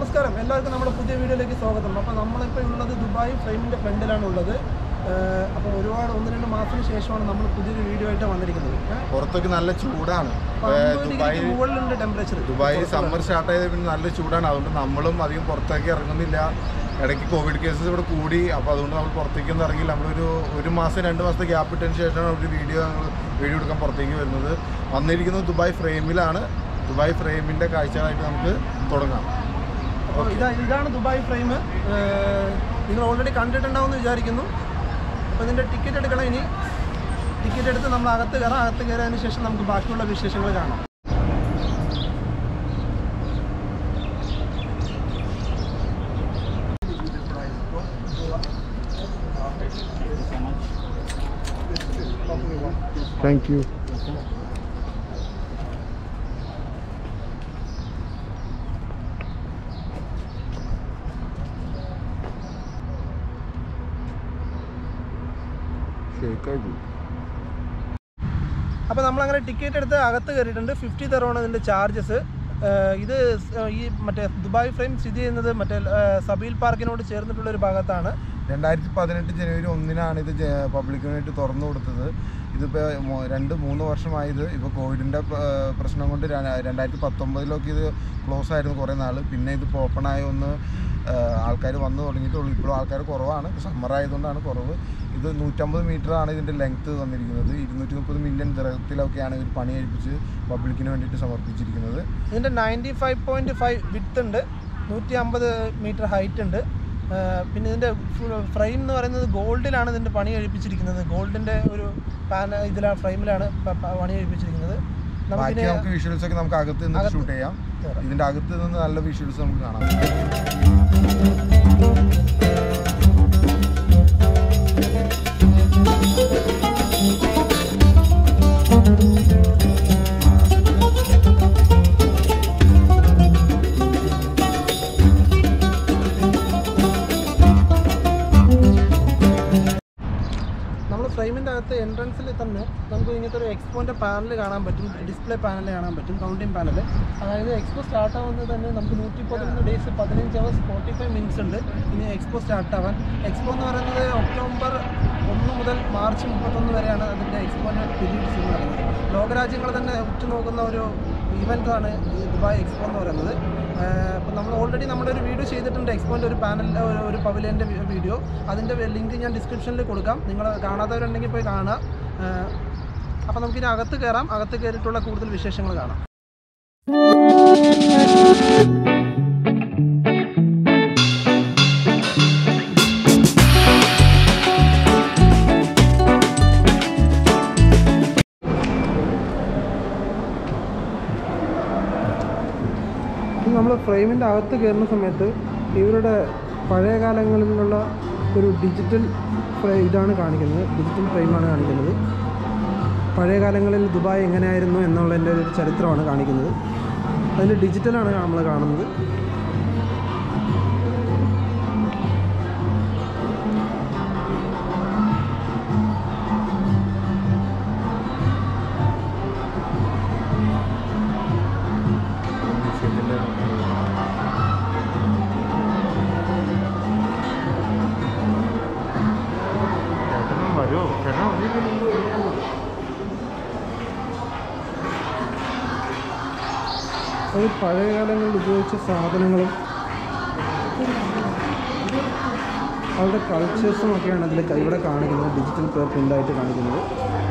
നമസ്കാരം എല്ലാവർക്കും നമ്മുടെ പുതിയ വീഡിയോയിലേക്ക് സ്വാഗതം. അപ്പോൾ നമ്മളിപ്പോൾ ഉള്ളത് ദുബായ് ഫ്രെയിമിൻ്റെ ഫ്രണ്ടിലാണ് ഉള്ളത്. അപ്പോൾ ഒരുപാട് 1-2 മാസത്തിന് ശേഷമാണ് നമ്മൾ പുതിയൊരു വീഡിയോ ആയിട്ട് വന്നിരിക്കുന്നത്. പുറത്തൊക്കെ നല്ല ചൂടാണ്, മുകളിലുണ്ട് ടെമ്പറേച്ചർ. ദുബായ് സമ്മർ സ്റ്റാർട്ട് ചെയ്ത പിന്നെ നല്ല ചൂടാണ്. അതുകൊണ്ട് നമ്മളും അധികം പുറത്തേക്ക് ഇറങ്ങുന്നില്ല. ഇടയ്ക്ക് കോവിഡ് കേസസ് ഇവിടെ കൂടി, അപ്പോൾ അതുകൊണ്ട് നമ്മൾ പുറത്തേക്കൊന്നും ഇറങ്ങില്ല. നമ്മളൊരു മാസം 2 മാസത്തെ ഗ്യാപ്പ് ഇട്ടതിന് ശേഷമാണ് ഒരു വീഡിയോ എടുക്കാൻ പുറത്തേക്ക് വരുന്നത്. വന്നിരിക്കുന്നത് ദുബായ് ഫ്രെയിമിലാണ്. ദുബായ് ഫ്രെയിമിൻ്റെ കാഴ്ചകളായിട്ട് നമുക്ക് തുടങ്ങാം. അപ്പോൾ ഇതാണ് ദുബായ് ഫ്രെയിം. നിങ്ങൾ ഓൾറെഡി കണ്ടിട്ടുണ്ടാവുമെന്ന് വിചാരിക്കുന്നു. അപ്പോൾ ഇതിൻ്റെ ടിക്കറ്റ് എടുക്കണം. ഇനി ടിക്കറ്റ് എടുത്ത് നമ്മൾ അകത്ത് കയറാം. അകത്ത് കയറിയതിന് ശേഷം നമുക്ക് ബാക്കിയുള്ള വിശേഷങ്ങൾ കാണാം. Thank you. അപ്പോൾ നമ്മളങ്ങനെ ടിക്കറ്റ് എടുത്ത് അകത്ത് കയറിയിട്ടുണ്ട്. 50 ദിർഹമാണ് ഇതിൻ്റെ ചാർജസ്. ഇത് ഈ മറ്റേ ദുബായ് ഫ്രെയിം സ്ഥിതി ചെയ്യുന്നത് മറ്റേ സബീൽ പാർക്കിനോട് ചേർന്നിട്ടുള്ളൊരു ഭാഗത്താണ്. 2018 ജനുവരി 1-നാണ് ഇത് പബ്ലിക്കിന് വേണ്ടി തുറന്നു കൊടുത്തത്. ഇതിപ്പോൾ 2-3 വർഷമായത്. ഇപ്പോൾ കോവിഡിൻ്റെ പ്രശ്നം കൊണ്ട് 2019 ഇത് ക്ലോസ് ആയിരുന്നു കുറേ നാൾ. പിന്നെ ഇതിപ്പോൾ ഓപ്പണായ ഒന്ന് ആൾക്കാർ വന്നു തുടങ്ങിയിട്ടുള്ളൂ. ഇപ്പോഴും ആൾക്കാർ കുറവാണ്, സമ്മർ ആയതുകൊണ്ടാണ് കുറവ്. ഇത് 150 മീറ്ററാണ് ഇതിൻ്റെ ലെങ്ത്ത് വന്നിരിക്കുന്നത്. 230 മില്യൺ ദിർഹത്തിലൊക്കെയാണ് ഇവർ പണി കഴിപ്പിച്ച് പബ്ലിക്കിന് വേണ്ടിയിട്ട് സമർപ്പിച്ചിരിക്കുന്നത്. ഇതിൻ്റെ 95.5 വിഡ്ത്ത് ഉണ്ട്, 150 മീറ്റർ ഹൈറ്റ് ഉണ്ട്. പിന്നെ ഇതിൻ്റെ ഫ്രെയിം എന്ന് പറയുന്നത് ഗോൾഡിലാണ് ഇതിൻ്റെ പണി കഴിപ്പിച്ചിരിക്കുന്നത്. ഗോൾഡിൻ്റെ ഒരു ഇതിലാണ് ഫ്രെയിമിലാണ് പണി കഴിപ്പിച്ചിരിക്കുന്നത്. നമുക്ക് വിഷ്വൽസ് ഒക്കെ നമുക്ക് അകത്ത് നിന്ന് ഷൂട്ട് ചെയ്യാം. ഇതിൻ്റെ അകത്ത് നിന്ന് നല്ല വിഷ്വൽസ് നമുക്ക് കാണാം. ഫ്രെയിമിൻ്റെ അകത്ത് എൻട്രൻസിൽ തന്നെ നമുക്ക് ഇങ്ങനത്തെ ഒരു എക്സ്പോൻ്റെ പാനൽ കാണാൻ പറ്റും, ഡിസ്പ്ലേ പാനൽ കാണാൻ പറ്റും, കൗണ്ടിങ് പാനൽ. അതായത് എക്സ്പോ സ്റ്റാർട്ട് ആവുന്നത് തന്നെ നമുക്ക് 111 ഡേയ്സ് 15 hours 45 minutes ഉണ്ട് ഇനി എക്സ്പോ സ്റ്റാർട്ട് ആവാൻ. എക്സ്പോ എന്ന് പറയുന്നത് ഒക്ടോബർ 1 മുതൽ മാർച്ച് 31 വരെയാണ് അതിൻ്റെ എക്സ്പോൻ്റെ പീരീഡ്സ് എന്ന് പറയുന്നത്. ലോകരാജ്യങ്ങൾ തന്നെ ഉറ്റുനോക്കുന്ന ഒരു ഇവൻ്റാണ് ഈ ദുബായ് എക്സ്പോ എന്ന് പറയുന്നത്. അപ്പോൾ നമ്മൾ ഓൾറെഡി നമ്മുടെ ഒരു വീഡിയോ ചെയ്തിട്ടുണ്ട്, എക്സ്പോൻ്റെ ഒരു പാനലിൻ്റെ ഒരു പവലിയൻ്റെ വീഡിയോ. അതിൻ്റെ ലിങ്ക് ഞാൻ ഡിസ്ക്രിപ്ഷനിൽ കൊടുക്കാം. നിങ്ങൾ കാണാത്തവരുണ്ടെങ്കിൽ പോയി കാണുക. അപ്പോൾ നമുക്കിനി അകത്ത് കയറാം. അകത്ത് കയറിയിട്ടുള്ള കൂടുതൽ വിശേഷങ്ങൾ കാണാം. നമ്മൾ ഫ്രെയിമിൻ്റെ അകത്ത് കയറുന്ന സമയത്ത് ഇവരുടെ പഴയ കാലങ്ങളിലുള്ള ഒരു ഡിജിറ്റൽ ഇതാണ് കാണിക്കുന്നത്. ഡിജിറ്റൽ ഫ്രെയിമാണ് കാണിക്കുന്നത്. പഴയ കാലങ്ങളിൽ ദുബായ് എങ്ങനെയായിരുന്നു എന്നുള്ളതിൻ്റെ ഒരു ചരിത്രമാണ് കാണിക്കുന്നത്. അതിൽ ഡിജിറ്റലാണ് നമ്മൾ കാണുന്നത്. അത് പഴയ കാലങ്ങളിൽ ഉപയോഗിച്ച സാധനങ്ങളും അവരുടെ കൾച്ചേഴ്സും ഒക്കെയാണ് അതിൽ ഇവിടെ കാണിക്കുന്നത്, ഡിജിറ്റൽ പ്രിൻ്റായിട്ട് കാണിക്കുന്നത്.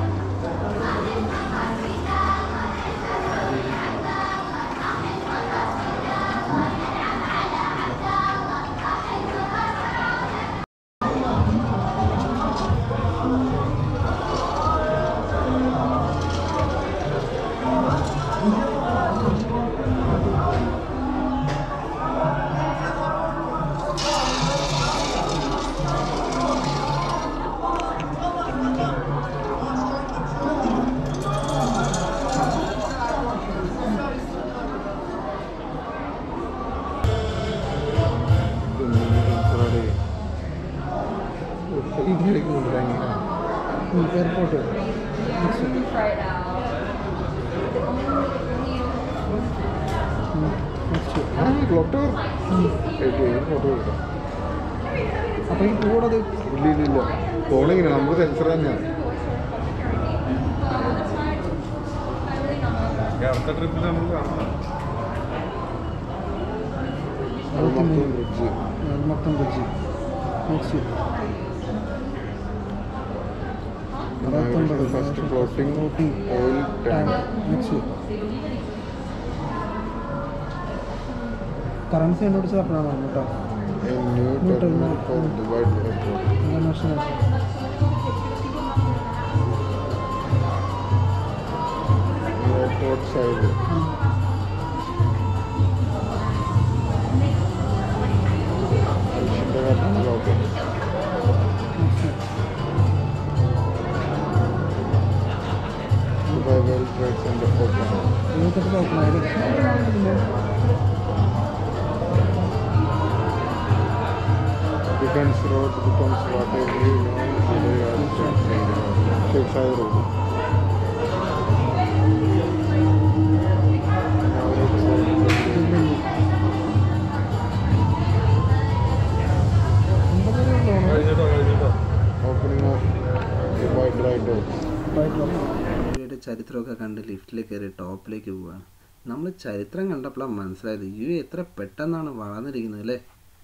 Airport. Try it out. Photo അപ്പോൾ ഈ കൂടത് ഇല്ല ഫോണിങ്ങനെ നമുക്ക് സെൻസർ തന്നെയാണ്. അടുത്ത ട്രിപ്പിൽ നമുക്ക് കാണാം. മൊത്തം bridge next 69 first floating oil tank. Next currency കണ്ടുപിടിച്ചത് അപ്പോഴാണ് കേട്ടോ. International airport side World Trade Center open. Defense Road becomes whatever you know today as Shakespeare Road. Now opening of the wide right doors. ചരിത്രമൊക്കെ കണ്ട് ലിഫ്റ്റിൽ കയറി ടോപ്പിലേക്ക് പോവുകയാണ്. നമ്മൾ ചരിത്രം കണ്ടപ്പോഴാണ് മനസ്സിലായത് യു എത്ര പെട്ടെന്നാണ് വളർന്നിരിക്കുന്നത് അല്ലേ.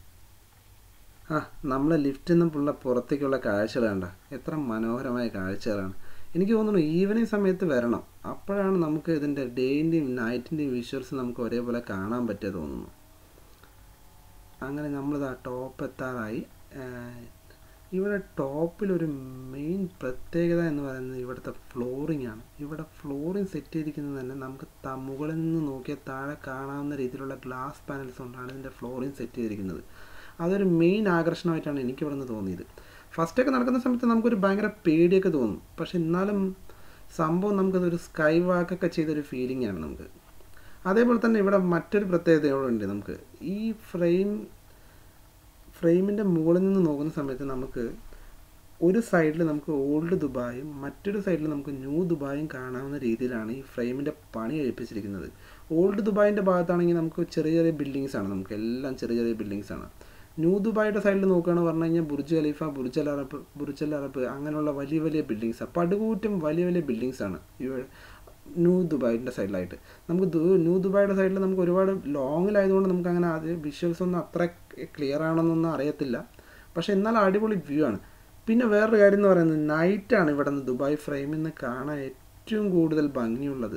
നമ്മൾ ലിഫ്റ്റിൽ നിന്നുള്ള പുറത്തേക്കുള്ള കാഴ്ചകൾ കണ്ട എത്ര മനോഹരമായ കാഴ്ചകളാണ്. എനിക്ക് തോന്നുന്നു ഈവനിങ് സമയത്ത് വരണം, അപ്പോഴാണ് നമുക്ക് ഇതിൻ്റെ ഡേയിൻ്റെയും നൈറ്റിൻ്റെയും വിഷ്വൽസ് നമുക്ക് ഒരേപോലെ കാണാൻ പറ്റുക തോന്നുന്നു. അങ്ങനെ നമ്മളിത് ആ ടോപ്പ് എത്താറായി. ഇവിടെ ടോപ്പിലൊരു മെയിൻ പ്രത്യേകത എന്ന് പറയുന്നത് ഇവിടുത്തെ ഫ്ലോറിംഗ് ആണ്. ഇവിടെ ഫ്ലോറിംഗ് സെറ്റ് ചെയ്തിരിക്കുന്നത് തന്നെ നമുക്ക് മുകളിൽ നിന്ന് നോക്കിയാൽ താഴെ കാണാവുന്ന രീതിയിലുള്ള ഗ്ലാസ് പാനൽസ് കൊണ്ടാണ് ഇതിൻ്റെ ഫ്ലോറിംഗ് സെറ്റ് ചെയ്തിരിക്കുന്നത്. അതൊരു മെയിൻ ആകർഷണമായിട്ടാണ് എനിക്കിവിടെ നിന്ന് തോന്നിയത്. ഫസ്റ്റൊക്കെ നടക്കുന്ന സമയത്ത് നമുക്കൊരു ഭയങ്കര പേടിയൊക്കെ തോന്നും, പക്ഷെ എന്നാലും സംഭവം നമുക്കതൊരു സ്കൈ വാക്കൊക്കെ ചെയ്തൊരു ഫീലിംഗ് ആണ് നമുക്ക്. അതേപോലെ തന്നെ ഇവിടെ മറ്റൊരു പ്രത്യേകതയോടുണ്ട്. നമുക്ക് ഈ ഫ്രെയിമിൻ്റെ മുകളിൽ നിന്ന് നോക്കുന്ന സമയത്ത് നമുക്ക് ഒരു സൈഡിൽ നമുക്ക് ഓൾഡ് ദുബായും മറ്റൊരു സൈഡിൽ നമുക്ക് ന്യൂ ദുബായും കാണാവുന്ന രീതിയിലാണ് ഈ ഫ്രെയിമിൻ്റെ പണി കഴിപ്പിച്ചിരിക്കുന്നത്. ഓൾഡ് ദുബായിൻ്റെ ഭാഗത്താണെങ്കിൽ നമുക്ക് ചെറിയ ചെറിയ ബിൽഡിങ്സ് ആണ്, നമുക്ക് എല്ലാം ചെറിയ ചെറിയ ബിൽഡിങ്സ് ആണ്. ന്യൂ ദുബായിയുടെ സൈഡിൽ നോക്കുകയാണെന്ന് പറഞ്ഞു കഴിഞ്ഞാൽ Burj Khalifa, Burj al Arab അങ്ങനെയുള്ള വലിയ വലിയ ബിൽഡിങ്സാണ്, പടുകൂറ്റം വലിയ വലിയ ബിൽഡിങ്സാണ് ന്യൂ ദുബായിൻ്റെ സൈഡിലായിട്ട്. നമുക്ക് ന്യൂ ദുബായിയുടെ സൈഡിൽ നമുക്ക് ഒരുപാട് ലോങ്ങിലായതുകൊണ്ട് നമുക്ക് അങ്ങനെ അത് വിഷ്വൽസ് ഒന്നും അത്ര ക്ലിയർ ആണെന്നൊന്നും അറിയത്തില്ല, പക്ഷേ എന്നാൽ അടിപൊളി വ്യൂ ആണ്. പിന്നെ വേറൊരു കാര്യം എന്ന് പറയുന്നത് നൈറ്റാണ് ഇവിടെ നിന്ന് ദുബായ് ഫ്രെയിമിൽ നിന്ന് കാണാൻ ഏറ്റവും കൂടുതൽ ഭംഗിയുള്ളത്.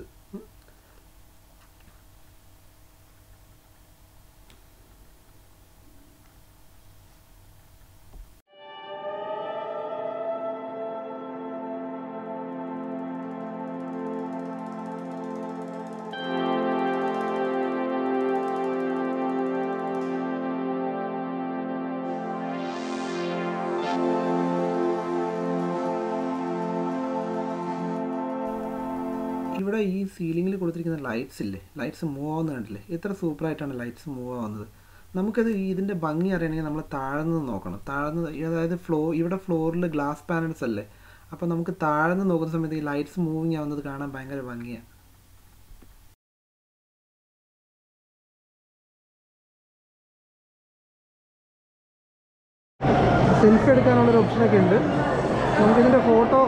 ഇവിടെ ഈ സീലിങ്ങിൽ കൊടുത്തിരിക്കുന്ന ലൈറ്റ്സ് ഇല്ലേ, ലൈറ്റ്സ് മൂവ് ആവുന്നത് കണ്ടില്ലേ, എത്ര സൂപ്പറായിട്ടാണ് ലൈറ്റ്സ് മൂവ് ആവുന്നത്. നമുക്കത് ഇതിൻ്റെ ഭംഗി അറിയണമെങ്കിൽ നമ്മൾ താഴ്ന്ന് നോക്കണം. അതായത് ഇവിടെ ഫ്ലോറിൽ ഗ്ലാസ് പാനൽസ് അല്ലേ, അപ്പോൾ നമുക്ക് താഴ്ന്ന് നോക്കുന്ന സമയത്ത് ഈ ലൈറ്റ്സ് മൂവിങ് ആവുന്നത് കാണാൻ ഭയങ്കര ഭംഗിയാണ്. സെൽഫി എടുക്കാനുള്ളൊരു ഓപ്ഷനൊക്കെ ഉണ്ട്. നമുക്കിതിൻ്റെ ഫോട്ടോ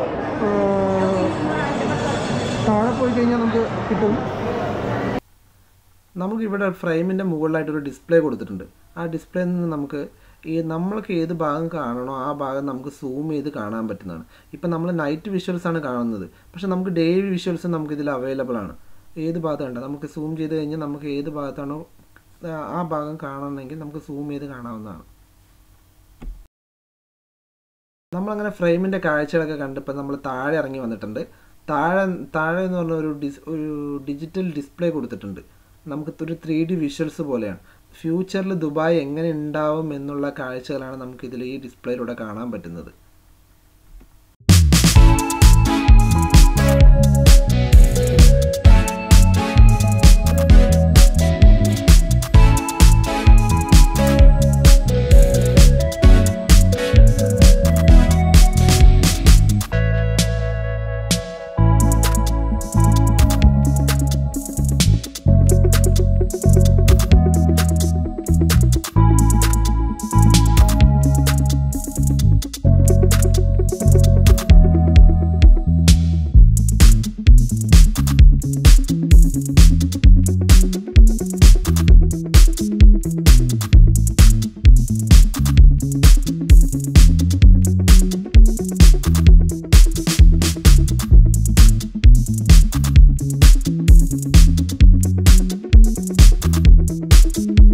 താഴെ പോയി കഴിഞ്ഞാൽ നമുക്ക് കിട്ടും. നമുക്കിവിടെ ഫ്രെയിമിൻ്റെ മുകളിലായിട്ടൊരു ഡിസ്പ്ലേ കൊടുത്തിട്ടുണ്ട്. ആ ഡിസ്പ്ലേയിൽ നിന്ന് നമുക്ക് നമ്മൾക്ക് ഏത് ഭാഗം കാണണോ ആ ഭാഗം നമുക്ക് സൂം ചെയ്ത് കാണാൻ പറ്റുന്നതാണ്. ഇപ്പം നമ്മൾ നൈറ്റ് വിഷ്വൽസാണ് കാണുന്നത്, പക്ഷേ നമുക്ക് ഡേ വിഷ്വൽസ് നമുക്കിതിൽ അവൈലബിൾ ആണ്. ഏത് ഭാഗത്തുണ്ട് നമുക്ക് സൂം ചെയ്ത് കഴിഞ്ഞാൽ നമുക്ക് ഏത് ഭാഗത്താണോ ആ ഭാഗം കാണണമെങ്കിൽ നമുക്ക് സൂം ചെയ്ത് കാണാവുന്നതാണ്. നമ്മളങ്ങനെ ഫ്രെയിമിൻ്റെ കാഴ്ചകളൊക്കെ കണ്ടിപ്പോൾ നമ്മൾ താഴെ ഇറങ്ങി വന്നിട്ടുണ്ട്. താഴെ എന്ന് പറഞ്ഞ ഒരു ഡിജിറ്റൽ ഡിസ്പ്ലേ കൊടുത്തിട്ടുണ്ട്. നമുക്ക് ഒരു 3D വിഷ്വൽസ് പോലെയാണ്. ഫ്യൂച്ചറിൽ ദുബായ് എങ്ങനെ ഉണ്ടാവും എന്നുള്ള കാഴ്ചകളാണ് നമുക്കിതിൽ ഈ ഡിസ്പ്ലേയിലൂടെ കാണാൻ പറ്റുന്നത്.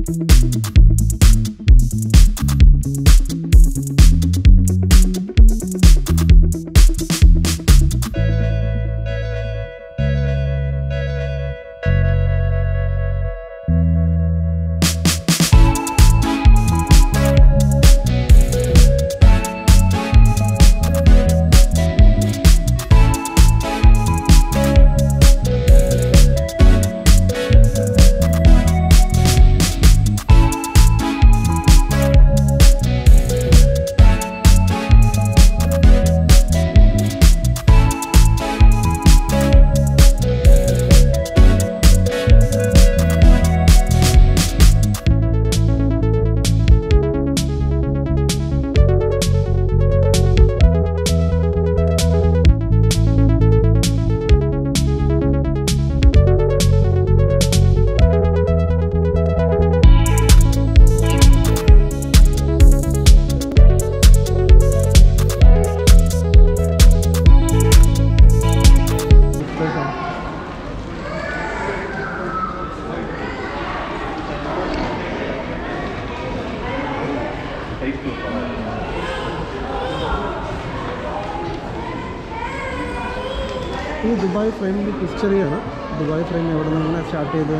ഈ ദുബായ് ഫ്രെയിമിൻ്റെ ഹിസ്റ്ററിയാണ്. ദുബായ് ഫ്രെയിം എവിടെ നിന്ന് സ്റ്റാർട്ട് ചെയ്ത്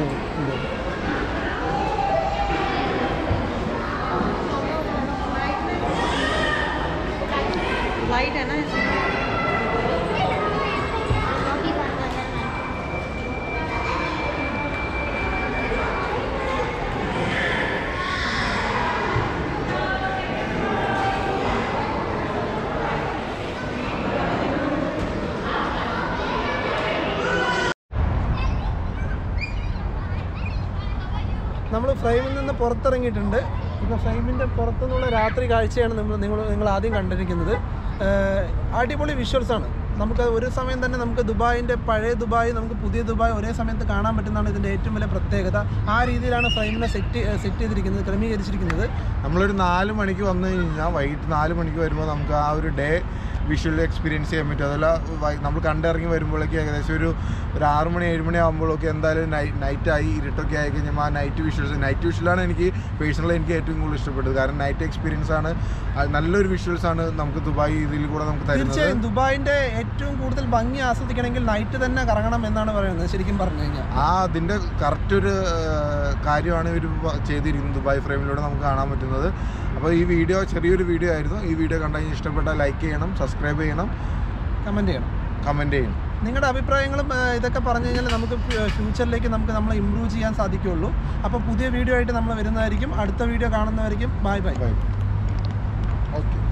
लाइट है ना നമ്മൾ ഫ്രെയിമിൽ നിന്ന് പുറത്തിറങ്ങിയിട്ടുണ്ട്. ഇപ്പോൾ ഫ്രെയിമിൻ്റെ പുറത്തുനിന്നുള്ള രാത്രി കാഴ്ചയാണ് നിങ്ങൾ ആദ്യം കണ്ടിരിക്കുന്നത്. അടിപൊളി വിഷ്വൽസാണ്. നമുക്ക് ഒരു സമയം തന്നെ നമുക്ക് ദുബായിൻ്റെ പഴയ ദുബായ്, നമുക്ക് പുതിയ ദുബായ് ഒരേ സമയത്ത് കാണാൻ പറ്റുന്നതാണ് ഇതിൻ്റെ ഏറ്റവും വലിയ പ്രത്യേകത. ആ രീതിയിലാണ് ഫ്രെയിമിനെ സെറ്റ് ചെയ്തിരിക്കുന്നത്, ക്രമീകരിച്ചിരിക്കുന്നത്. നമ്മളൊരു 4 മണിക്ക് വന്നു കഴിഞ്ഞാൽ വൈകിട്ട് 4 മണിക്ക് വരുമ്പോൾ നമുക്ക് ആ ഒരു ഡേ വിഷ്വൽ എക്സ്പീരിയൻസ് ചെയ്യാൻ പറ്റും. അതല്ല നമ്മൾ കണ്ടിറങ്ങി വരുമ്പോഴേക്കും ഏകദേശം ഒരു 6 മണി 7 മണി ആകുമ്പോഴൊക്കെ എന്തായാലും നൈറ്റായി ഇരുട്ടൊക്കെ ആയി കഴിഞ്ഞാൽ ആ നൈറ്റ് വിഷ്വലാണ് എനിക്ക് പേഴ്സണലി എനിക്ക് ഏറ്റവും കൂടുതൽ ഇഷ്ടപ്പെട്ടത്. കാരണം നൈറ്റ് എക്സ്പീരിയൻസ് ആണ്, നല്ലൊരു വിഷ്വൽസാണ് നമുക്ക് ദുബായ് ഇതിൽ കൂടെ നമുക്ക് തരുന്നത്. തീർച്ചയായും ദുബായിൻ്റെ ഏറ്റവും കൂടുതൽ ഭംഗി ആസ്വദിക്കണമെങ്കിൽ നൈറ്റ് തന്നെ കറങ്ങണം എന്നാണ് പറയുന്നത്. ശരിക്കും പറഞ്ഞു കഴിഞ്ഞാൽ അതിൻ്റെ കറക്റ്റ് ഒരു കാര്യമാണ് ഇവർ ചെയ്തിരിക്കുന്നത്. ദുബായ് ഫ്രെയിമിലൂടെ നമുക്ക് കാണാൻ പറ്റുന്നത്. അപ്പോൾ ഈ വീഡിയോ ചെറിയൊരു വീഡിയോ ആയിരുന്നു. ഈ വീഡിയോ കണ്ടു കഴിഞ്ഞാൽ ഇഷ്ടപ്പെട്ടാൽ ലൈക്ക് ചെയ്യണം, സബ്സ്ക്രൈബ് ചെയ്യണം, കമൻറ്റ് ചെയ്യണം. നിങ്ങളുടെ അഭിപ്രായങ്ങളും ഇതൊക്കെ പറഞ്ഞു കഴിഞ്ഞാൽ നമുക്ക് ഫ്യൂച്ചറിലേക്ക് നമ്മൾ ഇമ്പ്രൂവ് ചെയ്യാൻ സാധിക്കുകയുള്ളൂ. അപ്പോൾ പുതിയ വീഡിയോ ആയിട്ട് നമ്മൾ വരുന്നതായിരിക്കും. അടുത്ത വീഡിയോ കാണുന്നതായിരിക്കും. ബൈ. ഓക്കെ.